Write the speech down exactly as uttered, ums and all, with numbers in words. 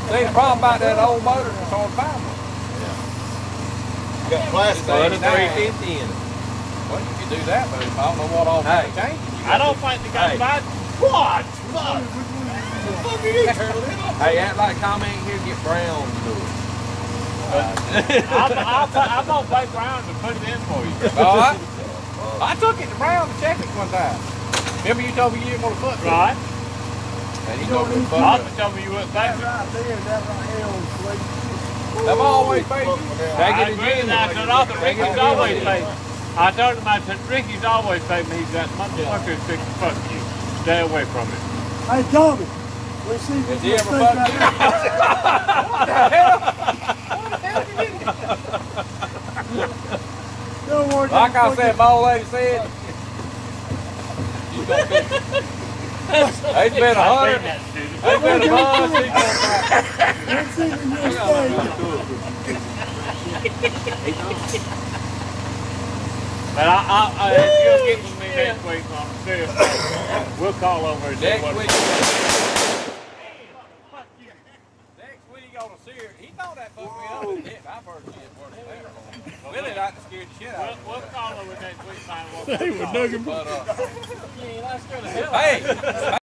See, the problem about that old motor, it's hard to find one. You got plastic. Put a three fifty in it. Well, you can do that, but I don't know what all Hey. changes. I don't think the guy Hey. buy. What? Fuck. Hey, act like Tom ain't here, get Brown to do it. I'm, I'll, I'm gonna pay Brown to put it in for you. All right. I took it to Brown to check it one time. Remember you told me you didn't want to foot rub? Right? And he told me to foot Arthur rub. told me you wouldn't pay me. They've always paid you. Take I it agree again. with that. I said, Arthur, Ricky's always paid. I told him, I said, Ricky's always paid me. He's got motherfucker is fixing to fuck you. Stay away from it. Hey, Tommy, let's see Did what he you ever think fuck about you? that. What the hell? What the hell did he? Don't worry, Like I don't said, my old lady said, you gonna be, it's been a hundred, it's been a month, he's gonna back. Let's see when you stay. But I, I, I, if you'll get with me next week on a serious note, we'll call over and see Next what week, next week on a serious, he thought that fucked me up, it did. I've heard shit worse than that. Really like to scare the shit out We'll, of me. we'll call over next week, find what They were looking But, uh, Yeah, that's good. hey,